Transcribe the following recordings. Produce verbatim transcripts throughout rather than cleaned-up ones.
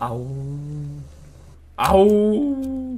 Ау. Ау.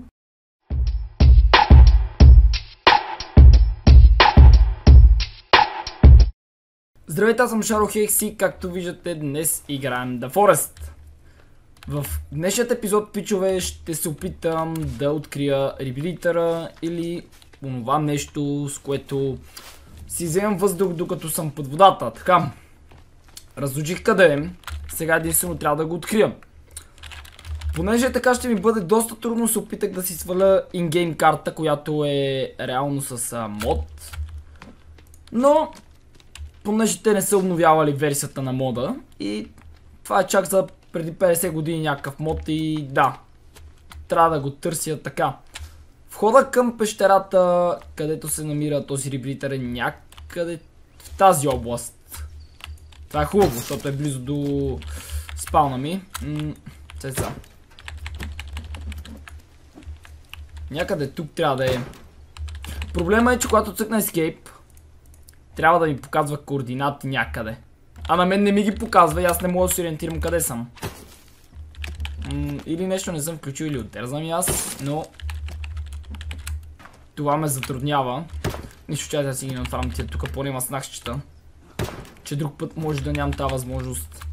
Здравейте, аз съм Шаро и както виждате днес играем The Forest. В днешният епизод, пичове, ще се опитам да открия ребилитъра или онова нещо, с което си вземам въздух докато съм под водата. Така, разучих къде е, сега единствено трябва да го открия. Понеже така ще ми бъде доста трудно, се опитах да си сваля ингейм карта, която е реално с а, мод. Но понеже те не са обновявали версията на мода и това е чак за преди петдесет години някакъв мод и да, трябва да го търся така. Входа към пещерата, където се намира този ребилитър, е някъде в тази област. Това е хубаво, защото е близо до спауна ми. Сега. Някъде тук трябва да е. Проблема е, че когато цъкна Escape, трябва да ми показва координати някъде. А на мен не ми ги показва и аз не мога да се ориентирам къде съм. М или нещо не съм включил, или отдерзам и аз, но това ме затруднява. Нищо, че да си ги натварям тия тук, поне има снахчета. Че друг път може да нямам тази възможност.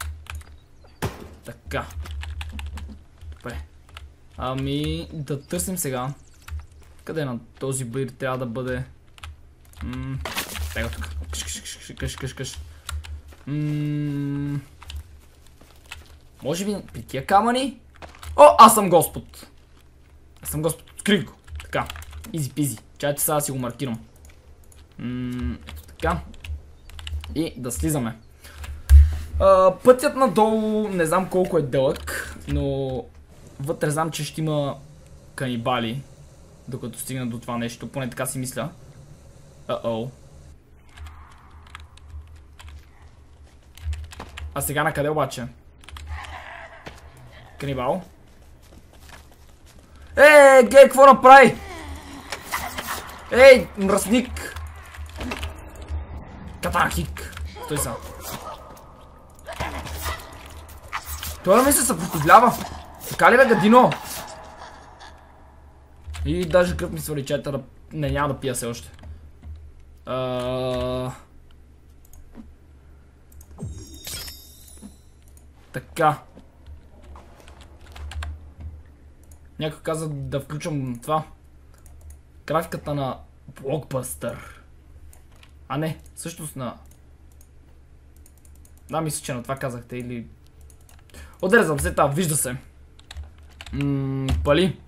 Така. Добре. Ами, да търсим сега. Къде на този бир трябва да бъде? Ммм... Тега тук. Къш, къш, къш, къш, къш, къш. Ммм... Може би при тия камъни? О, аз съм Господ! Аз съм Господ, открих го. Така, изи пизи. Чайте сега да си го маркирам. Ммм, ето така. И да слизаме. А, пътят надолу не знам колко е дълъг, но вътре знам, че ще има канибали, докато стигна до това нещо, поне така си мисля. Uh-oh. А сега на къде обаче? Канибал? Ей, гей, какво направи? Ей, мръсник! Катанхик! Стой са. Той ми се съпротивлява. Така ли бе, гадино? И даже кръв ми свали чета да... Не, няма да пия се още. Uh... Така. Някой каза да включвам това. Графиката на Блокбъстър. А не, всъщност на... Да, мисля, че на това казахте или... Отрезам се това, вижда се. Ммм, пали.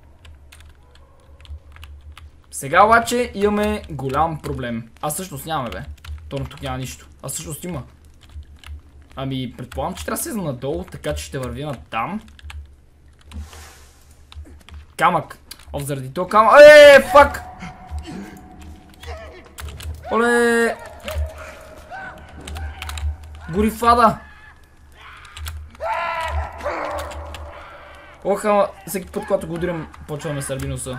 Сега обаче имаме голям проблем. А всъщност нямаме, бе. Точно тук няма нищо. А всъщност има. Ами, предполагам, че трябва да слезам надолу, така че ще вървя на там. Камък. О, заради това камък. Еее, фак! Оле! Гори фада! Ох, ама всеки път, когато го удрям, почва ме сърби носа.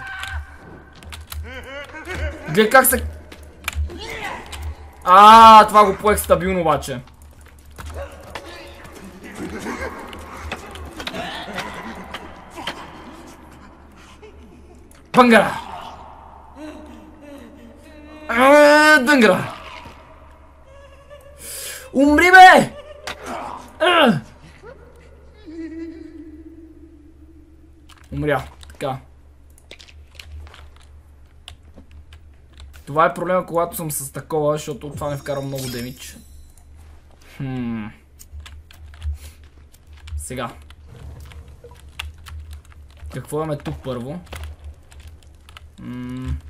Гледай как се... Ааа, това го поех стабилно обаче. Бънгара! Аааа, дънгара! Умри, бе! Аааа! Умря, така. Това е проблема, когато съм с такова, защото това не вкара много демидж. Хм. Сега. Какво имаме тук първо? М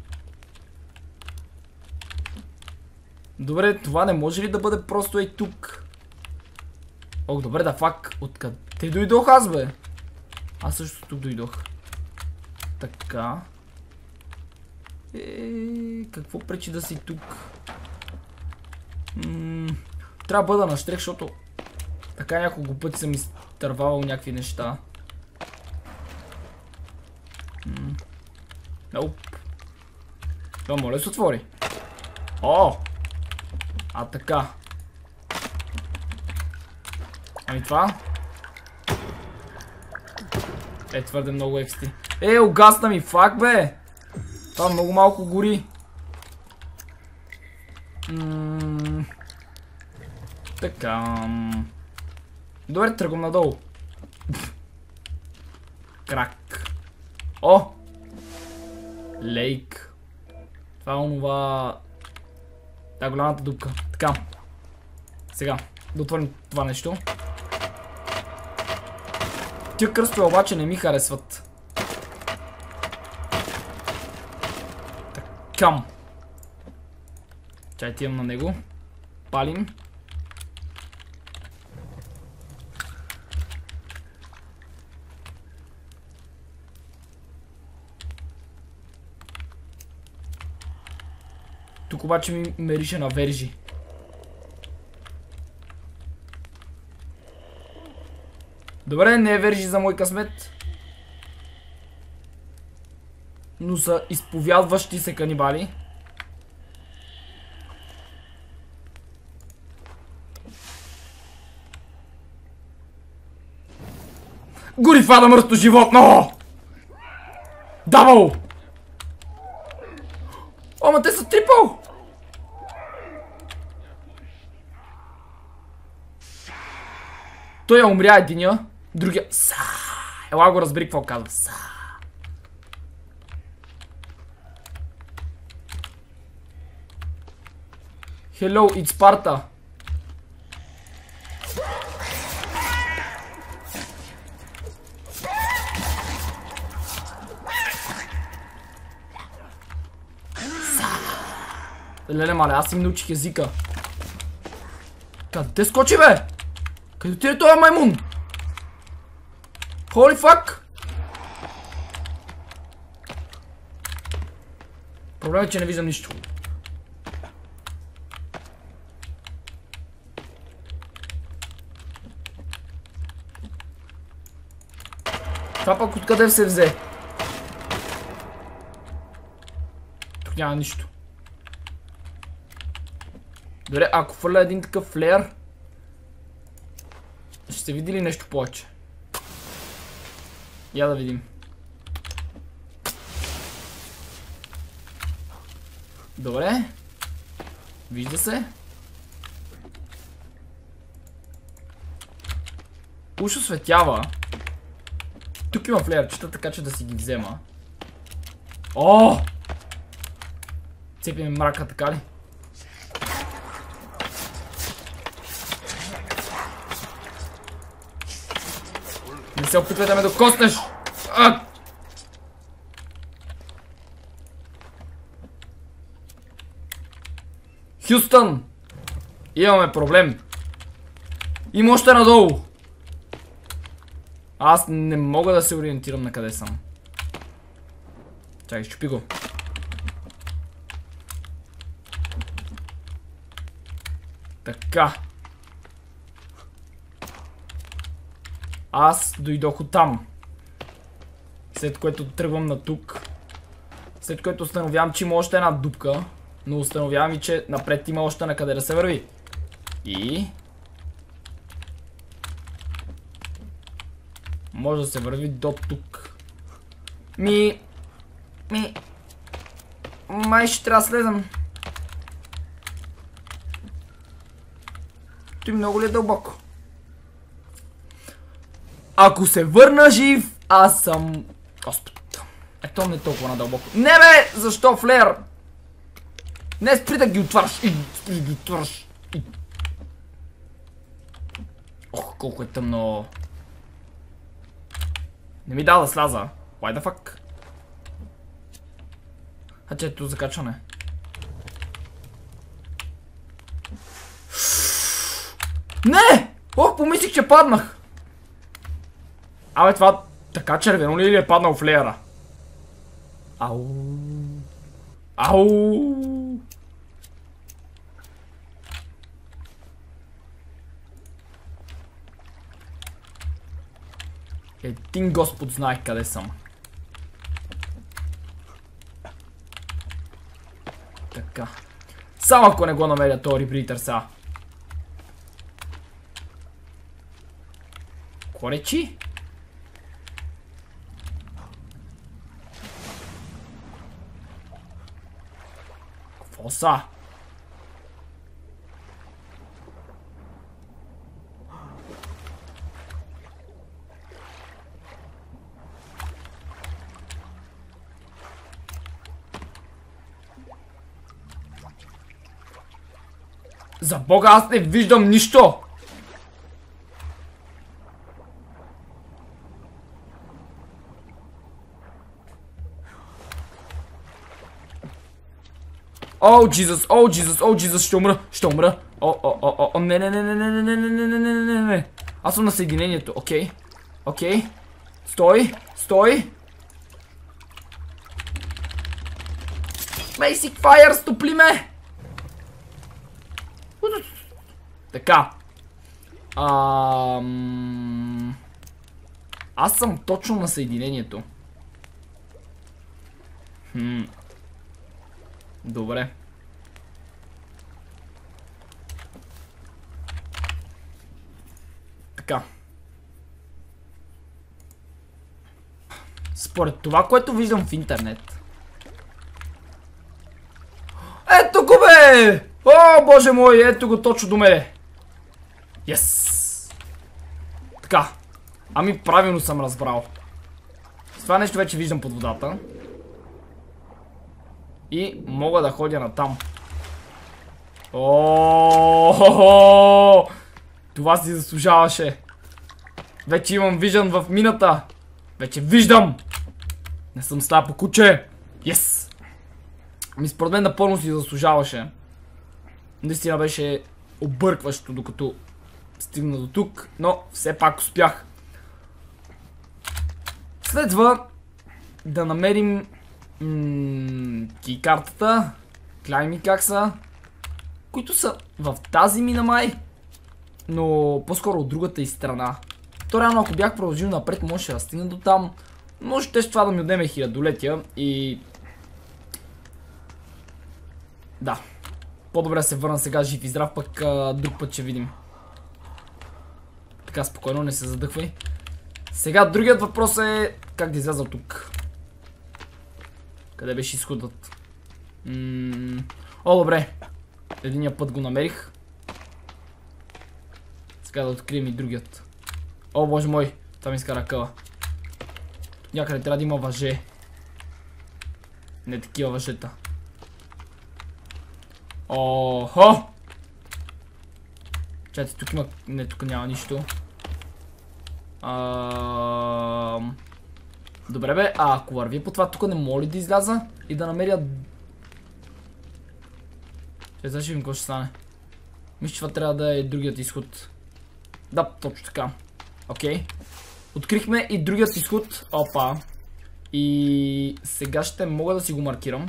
Добре, това не може ли да бъде просто ей тук? Ох, добре, да фак. Откъде дойдох аз, бе? Аз също тук дойдох. Така. Еее, какво пречи да си тук? М Трябва да бъда на штрек, защото така няколко пъти съм изтървавал някакви неща. Ноп. Това моля се отвори. О! А така. Ами това? Е, твърде много ексти. Е, угасна ми, фак бе! Това много малко гори. М така. Добре, тръгвам надолу. Крак. О! Лейк. Това е онова... Та голямата дупка. Така. Сега, да отворим това нещо. Тия кръстове обаче не ми харесват. Така. Чай тием на него. Палим. Тук обаче ми мерише на вержи. Добре, не е вержи за мой късмет. Но са изповядващи се канибали. Горифада мъртво животно! Дабъл! О, ма те са трипъл! Той я умря единия, другия... Са! Ела го разбери какво казва. Са! Hello, it's Sparta. Леле, мале, аз им научих езика. Къде скочи, бе? Къде отиде този маймун? Holy fuck! Проблемът е, че не виждам нищо. Това пък откъде се взе? Тук няма нищо. Добре, ако фърля един такъв флеер, ще се види ли нещо повече? Я да видим. Добре. Вижда се. Уж осветява. Тук има флеерчета, така че да си ги взема. О! Цепи ми мрака, така ли? Не се опитвай да ме докоснеш! А! Хюстън! Имаме проблем. Има още надолу. Аз не мога да се ориентирам на къде съм. Чакай, щупи го. Така. Аз дойдох оттам. След което тръгвам на тук. След което установявам, че има още една дупка. Но установявам и, че напред има още на къде да се върви. И... може да се върви до тук. Ми... Ми... Май ще трябва да слезам. Той много ли е дълбоко? Ако се върна жив, аз съм... Господ. Ето не толкова надълбоко. Не бе! Защо флеер? Не, спри да ги отваряш. И, спри да ги отваряш. И... Ох, колко е тъмно. Не ми дава да сляза. Why the fuck? А че ето закачване. Не! Ох, помислих, че паднах. Абе, това така червено ли е паднал флеера? Ау. Ау. Един Господ знае къде съм. Така. Само ако не го намеря този рибритър са. Какво речи? Оса. За Бога, аз не виждам нищо! О, Джизус, о, Джизус, о, Джизус, ще умра, ще умра. О, о, о, о, не, не, не, не, не, не, не, не, не, не, не, не, не. Аз съм на съединението, окей. Окей. Стой, стой. Basic Fire, стопли ме! Така. Ам... Аз съм точно на съединението. Хм. Добре. Така. Според това, което виждам в интернет. Ето го, бе! О, боже мой, ето го точно до мене. Yes! Така. Ами правилно съм разбрал. С това нещо вече виждам под водата. И мога да ходя натам. О, това си заслужаваше. Вече имам виждан в мината. Вече виждам. Не съм стая по куче. Yes! Ами според мен напълно си заслужаваше. Наистина беше объркващо докато стигна до тук, но все пак успях. Следва да намерим кейкартата, клайми как са, които са в тази мина май, но по-скоро от другата и страна. То реално ако бях продължил напред, можеше да стигна до там, но ще това да ми отнеме хилядолетия и... Да. По-добре да се върна сега жив и здрав, пък а, друг път ще видим. Така, спокойно, не се задъхвай. Сега другият въпрос е как да изляза тук. Къде беше изходът? М О, добре. Единия път го намерих. Сега да открием и другият. О, боже мой, това ми изкара къла. Някъде трябва да има въже. Не такива въжета. Охо! Чайте, тук има... Не, тук няма нищо. А... Добре бе, а ако върви по това, тук не мога ли да изляза и да намеря... Чай, сега ще видим какво ще стане. Мисля, че това трябва да е другият изход. Да, точно така. Окей. Открихме и другият изход. Опа. И сега ще мога да си го маркирам.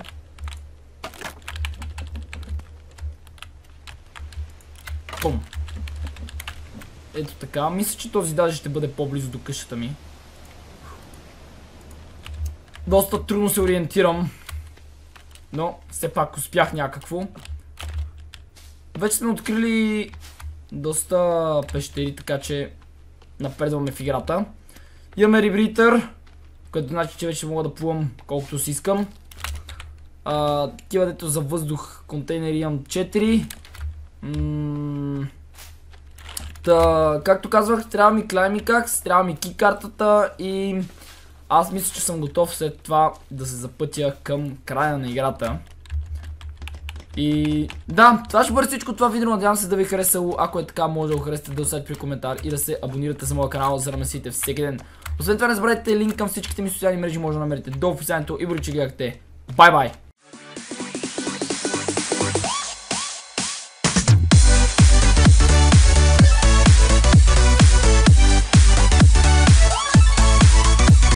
Пум. Ето така. Мисля, че този даже ще бъде по-близо до къщата ми. Доста трудно се ориентирам. Но все пак успях някакво. Вече сме открили доста пещери, така че напредваме в играта. Имаме ребритър, което значи, че вече мога да плувам колкото си искам. А, такива дето за въздух контейнери имам четири. М Та, както казвах, трябва ми Climbing-Axe, трябва ми кей-картата и аз мисля, че съм готов след това да се запътя към края на играта. И да, това ще бъде всичко това видео, надявам се да ви е харесало. Ако е така, може да го харесате, да оставите при коментар и да се абонирате за моя канал, за да ме следите всеки ден. Освен това не забравяйте линк към всичките ми социални мрежи, може да намерите до описанието и бъде, че гледахте. Бай-бай!